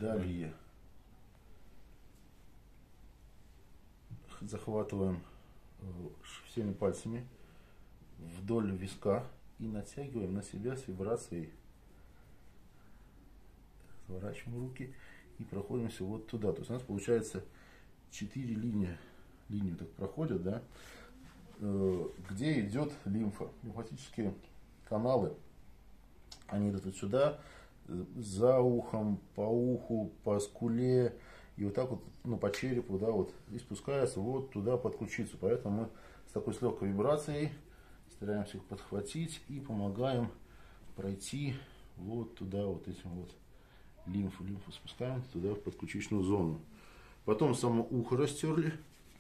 Далее захватываем всеми пальцами вдоль виска и натягиваем на себя с вибрацией. Сворачиваем руки и проходимся вот туда. То есть у нас получается 4 линии так проходят, да, где идет лимфа. Лимфатические каналы, они идут вот сюда, за ухом, по уху, по скуле, и вот так вот, ну, по черепу, да, вот, и спускается вот туда под ключицу. Поэтому мы с легкой вибрацией стараемся их подхватить и помогаем пройти вот туда, вот этим вот лимфу спускаем туда в подключичную зону. Потом само ухо растерли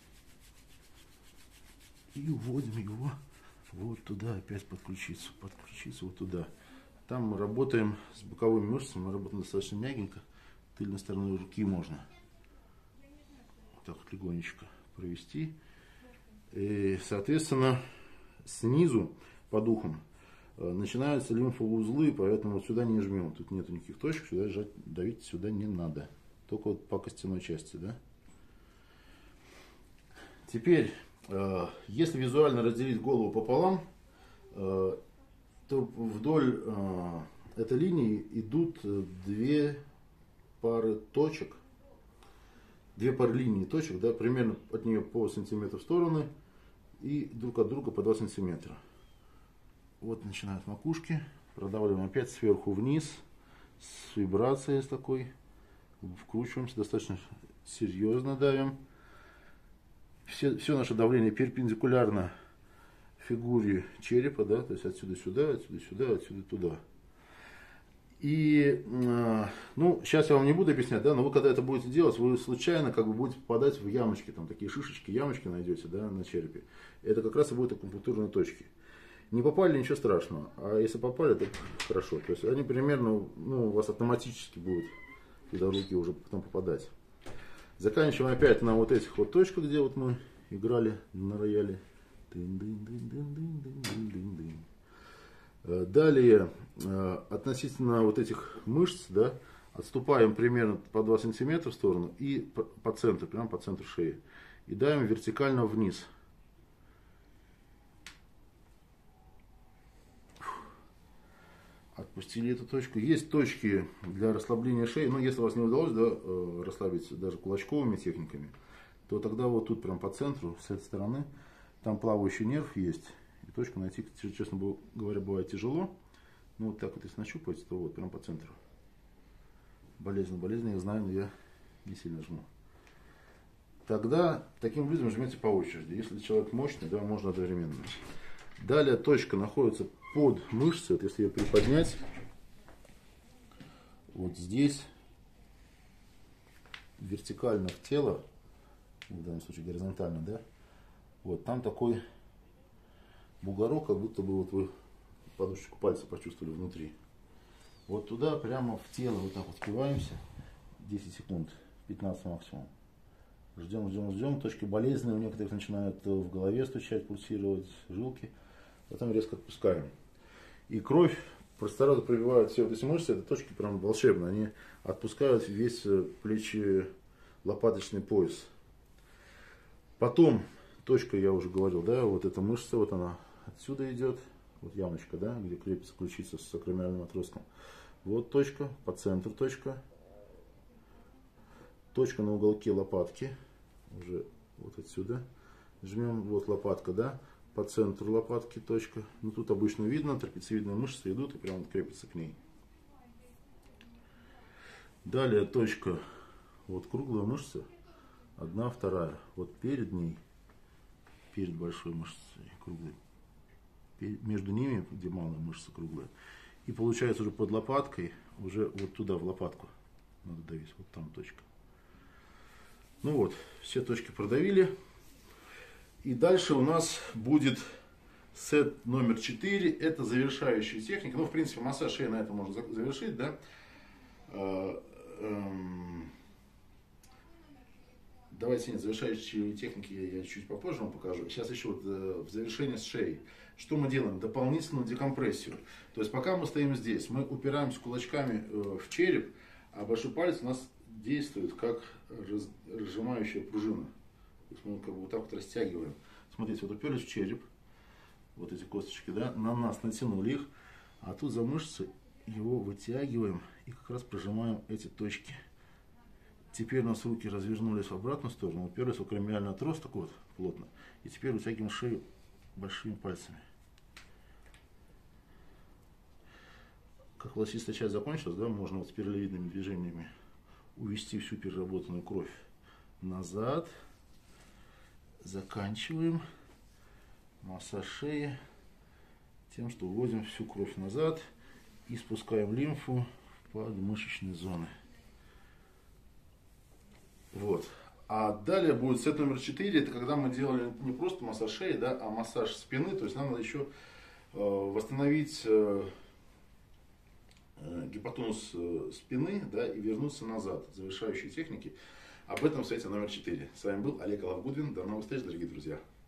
и уводим его вот туда, опять под ключицу вот туда. Там мы работаем с боковыми мышцами, мы работаем достаточно мягенько, тыльной стороной руки можно вот так вот легонечко провести. И, соответственно, снизу под ухом начинаются лимфоузлы, поэтому вот сюда не жмем, тут нету никаких точек, сюда давить сюда не надо, только вот по костяной части, да. Теперь, если визуально разделить голову пополам, то вдоль этой линии идут две пары точек, две пары линий точек, да, примерно от нее по сантиметру в стороны и друг от друга по 2 сантиметра. Вот начинают макушки, продавливаем опять сверху вниз, с вибрацией с такой, вкручиваемся, достаточно серьезно давим. Все наше давление перпендикулярно фигуре черепа, да, то есть отсюда сюда, отсюда сюда, отсюда туда. И, ну, сейчас я вам не буду объяснять, да, но вы когда это будете делать, вы случайно как бы будете попадать в ямочки, там такие шишечки, ямочки найдете, да, на черепе. Это как раз и будут акупунктурные точки. Не попали, ничего страшного, а если попали, то хорошо. То есть они примерно, ну, у вас автоматически будут туда руки уже потом попадать. Заканчиваем опять на вот этих вот точках, где вот мы играли на рояле. Далее, относительно вот этих мышц, да, отступаем примерно по 2 сантиметра в сторону и по центру, прямо по центру шеи. И давим вертикально вниз. Отпустили эту точку. Есть точки для расслабления шеи, но если у вас не удалось, да, расслабить даже кулачковыми техниками, то тогда вот тут прям по центру, с этой стороны, там плавающий нерв есть. И точку найти, честно говоря, бывает тяжело. Ну вот так вот если нащупать, то вот прям по центру. Болезненно, я знаю, но я не сильно жму. Тогда таким людям жмете по очереди. Если человек мощный, да, можно одновременно. Далее точка находится под мышцей, вот если ее приподнять, вот здесь, вертикально в тело, в данном случае горизонтально, да, вот там такой бугорок, как будто бы вот вы подушечку пальца почувствовали внутри. Вот туда прямо в тело вот так вот впиваемся, 10 секунд, 15 максимум. Ждем, точки болезненные, у некоторых начинают в голове стучать, пульсировать жилки. Потом резко отпускаем. И кровь просто пробивает все вот эти мышцы, это точки прям волшебные. Они отпускают весь плечи-лопаточный пояс. Потом, точка, я уже говорил, да, вот эта мышца, вот она отсюда идет, вот ямочка, да, где крепится ключица с акромиальным отростком. Вот точка, по центру точка. Точка на уголке лопатки, уже вот отсюда. Жмем, вот лопатка, да. По центру лопатки точка. Ну тут обычно видно, трапециевидные мышцы идут и прямо крепятся к ней. Далее точка, вот круглая мышца, одна, вторая. Вот перед ней, перед большой мышцей круглой, между ними, где малая мышца круглая. И получается уже под лопаткой, уже вот туда в лопатку надо давить, вот там точка. Ну вот, все точки продавили. И дальше у нас будет сет номер 4. Это завершающая техника. Ну, в принципе, массаж шеи на этом можно завершить, да. Давайте завершающие техники я чуть попозже вам покажу. Сейчас еще вот в завершение с шеей. Что мы делаем? Дополнительную декомпрессию. То есть пока мы стоим здесь, мы упираемся кулачками в череп, А большой палец у нас действует как разжимающая пружина. То есть мы как бы вот так вот растягиваем. Смотрите, вот уперлись в череп, вот эти косточки, да, на нас натянули их, а тут за мышцы его вытягиваем и как раз прожимаем эти точки. Теперь у нас руки развернулись в обратную сторону, уперлись в акромиальный отросток вот плотно, и теперь вытягиваем шею большими пальцами. Как волосистая часть закончилась, да, можно вот спиралевидными движениями увести всю переработанную кровь назад. Заканчиваем массаж шеи тем, что уводим всю кровь назад и спускаем лимфу в подмышечные зоны. Вот. А далее будет сет номер 4, это когда мы делали не просто массаж шеи, да, а массаж спины. То есть нам надо еще восстановить гипотонус спины, да, и вернуться назад. Завершающие техники. Об этом в сете номер 4. С вами был Олег Алавгудвин. До новых встреч, дорогие друзья.